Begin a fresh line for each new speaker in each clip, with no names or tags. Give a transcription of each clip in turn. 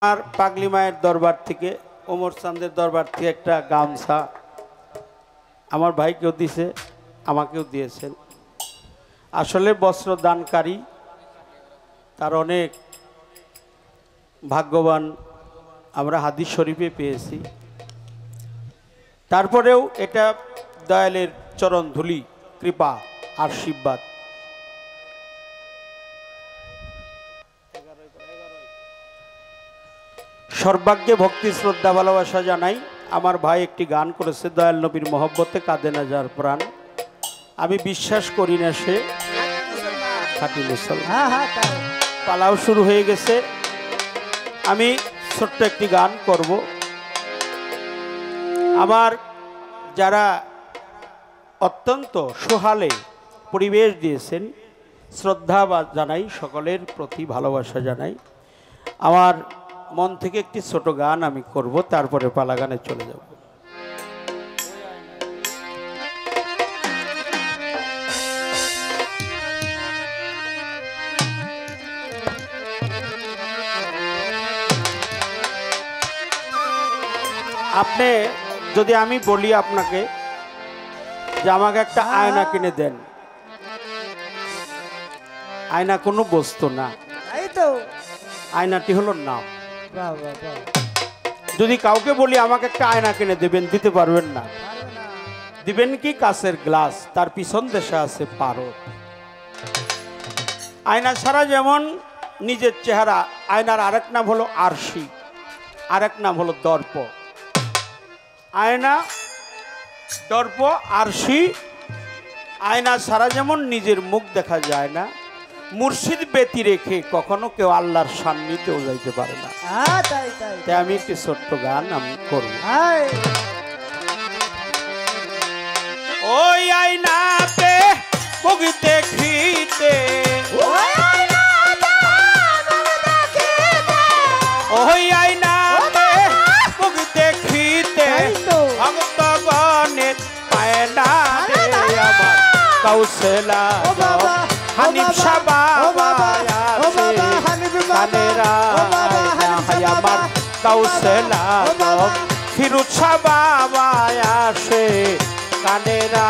আর পাগলি মায়ের দরবার থেকে ওমর চাঁদের দরবার থেকে একটা গামছা আমার ভাইকেও দিয়েছে, আমাকেও দিয়েছেন। আসলে বস্ত্র দানকারী তার অনেক ভাগ্যবান আমরা হাদিস শরীফে পেয়েছি। তারপরেও এটা দয়ালের চরণ ধুলি, কৃপা, আশীর্বাদ। সর্বাগ্যে ভক্তি শ্রদ্ধা ভালোবাসা জানাই। আমার ভাই একটি গান করেছে, দয়াল নবীর মহব্বতে কাঁদে না যার প্রাণ। আমি বিশ্বাস করি না সে খাঁটি মুসলমান। পালাও শুরু হয়ে গেছে। আমি ছোট্ট একটি গান করব। আমার যারা অত্যন্ত সোহালে পরিবেশ দিয়েছেন, শ্রদ্ধা জানাই, সকলের প্রতি ভালোবাসা জানাই। আমার মন থেকে একটি ছোট গান আমি করব, তারপরে পালা গানে চলে যাব। আপনি যদি আমি বলি আপনাকে যে আমাকে একটা আয়না কিনে দেন, আয়না কোনো বস্তু না, আয়নাটি হলো নাম। যদি কাউকে বলি আমাকে একটা আয়না কিনে দেবেন, দিতে পারবেন না। দিবেন কি? কাঁচের গ্লাস, তার পিছন দেশে আছে পারদ। আয়না ছাড়া যেমন নিজের চেহারা, আয়নার আরেক নাম হলো আরশি, আরেক নাম হলো দর্প। আয়না, দর্প, আরশি। আয়না ছাড়া যেমন নিজের মুখ দেখা যায় না, মুর্শিদ ব্যতি রেখে কখনো কেউ আল্লাহর সান্নিধ্যেও যাইতে পারে না। তাই আমি একটি ছোট্ট গান আমি করব। ওই আয়নাতে মুখ দেখিতে, ওই আয়নাতে মুখ দেখিতে ভক্তগণের পায় না রে আমার কৌশলা হানিফ সাবা কানেরা আমার কৌশলা ফিরুজ সাবা আসে কানেরা।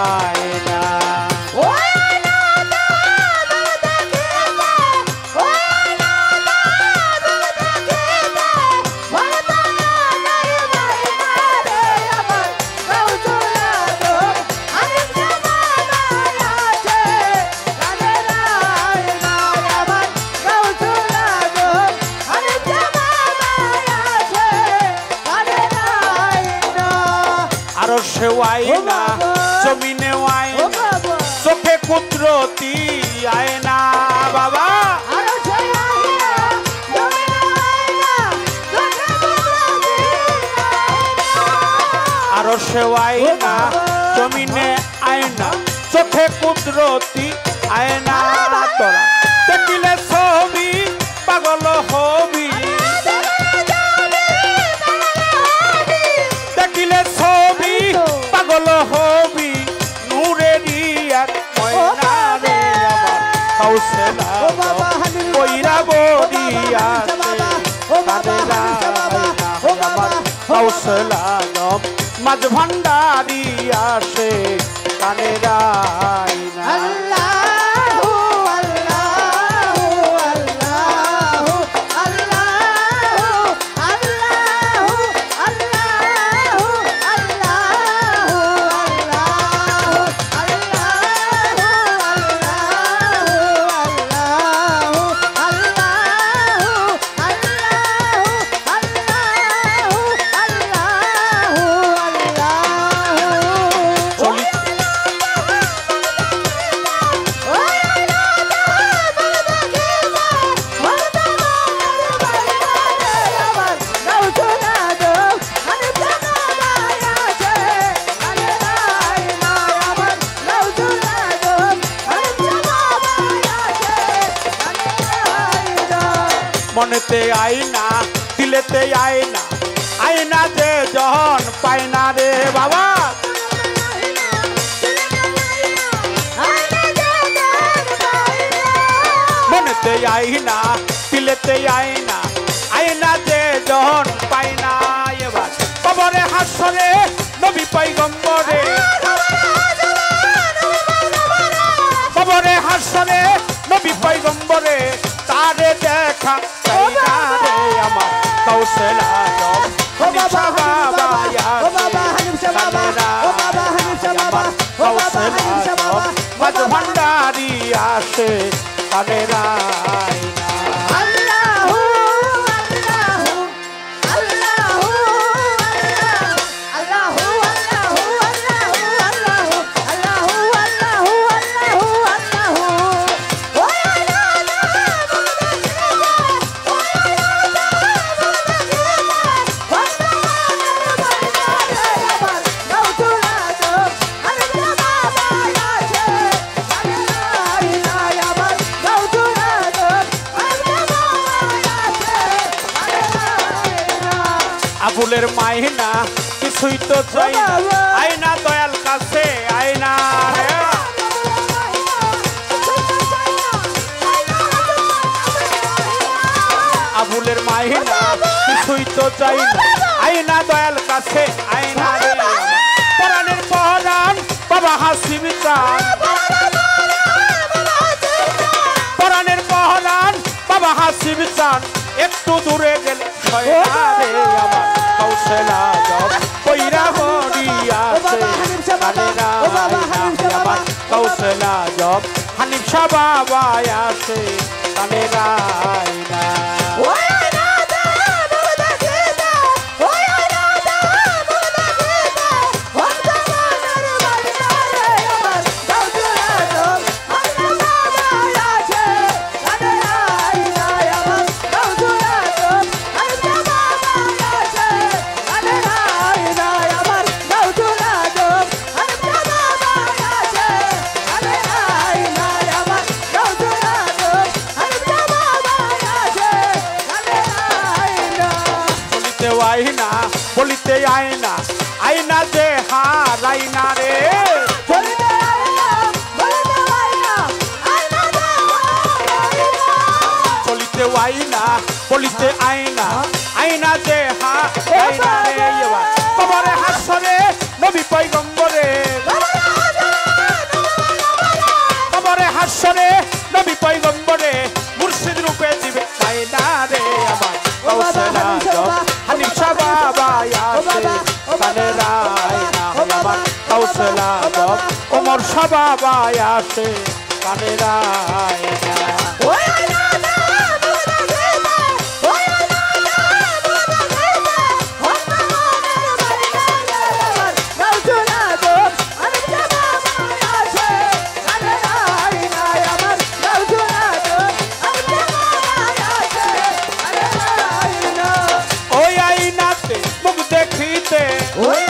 আয়না জমিনে আয়না, চোখে কুদরতি আয়না বাবা। আরো সে আয়না জমিনে আয়না, চোখে কুদরতি আয়না। তোরা দেখিলে ছবি পাগল হবি, দেখিলে ছবি পাগল হবি। নূরেরই এক ময়না রে আমার কৌশলা কইরা বড়িয়া কানেরা আমার কৌশলা মাঝ ভান্ডারি আসে কানেরা। মনেতে আয়না, দিলেতে আয়না, আয়না যে যখন পায় না রে বাবা। মনেতে আয়না, দিলেতে আয়না, আয়না যে জন পাই না এবার কবরে হাসরে নবী পয়গম্বরে কবরে হাসরে নবী পয়গম্বরে তারে দেখা চাই না রে আমার কৌশল আজম হানিফ শাহ বাবা
ও বাবা হানিফ শাহ বাবা ও বাবা হানিফ শাহ বাবা ও বাবা হানিফ শাহ বাবা
মাঝ ভান্ডারি আসে কানে রায়
আল্লাহু আল্লাহু আল্লাহু আল্লাহু আল্লাহু আল্লাহু আল্লাহু আল্লাহু আল্লাহু আল্লাহু ওয়া লা
আবুলের মাইনা কিছুই তো চাই না আয়না দয়াল কাছে আয়না রে আবুলের মাইনা কিছুই তো চাই না আয়না দয়াল কাছে আয়না রে পরাণের পরাণ বাবা হাসিব চান পরাণের পরাণ বাবা হাসিব চান একটু দূরে গেলে ছয়না রে আমার কৌশল আজম কইরা হরিয়াছে কানে রায় আমার কৌশল আজম হানিফ শাহ বাবা আসে কানে রায় না আয়না বলিতে আয়না আয়না যে হারাইনা রে চলিতে আয়না বলিতে আয়না আয়না যে হারাইনা রে কবরে হাসরে নবী পয়গম্বরে কবরে হাসরে নবী পয়গম্বরে মুর্শিদ রূপে দিবে আয়না রে আমার কৌশল আজম হানিফ শাহ বাবা আসে কানে রায় না আমার কৌশল আজম ওমর শাহ বাবা আসে কানে রায় না ওই আইনাতে মুখ দেখিতে ওই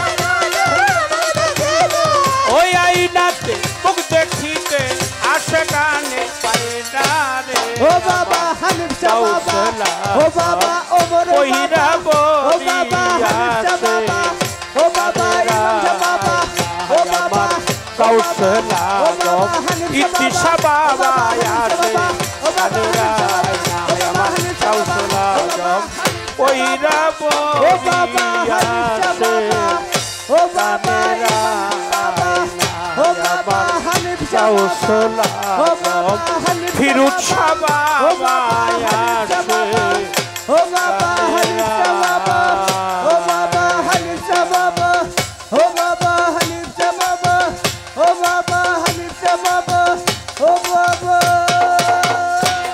আইনাতে মুখ দেখিতে আসে কানে পায় না রে
ও বাবা হানিফ শাহ বাবা ও বাবা ওমর
কইরা
ও বাবা হানিফ শাহ বাবা ও বাবা ইমাম শাহ বাবা ও বাবা
কৌশল আজম ইতি শাহ বাবা আসে কানে রায় না আমার কৌশল আজম কইরা
ও বাবা হানিফ শাহ বাবা ও বাবা ইমাম বাবা ও বাবা হানিফ শাহ
কৌশল
ও বাবা হানিফ
ফিরুজ শাহ বাবা আসে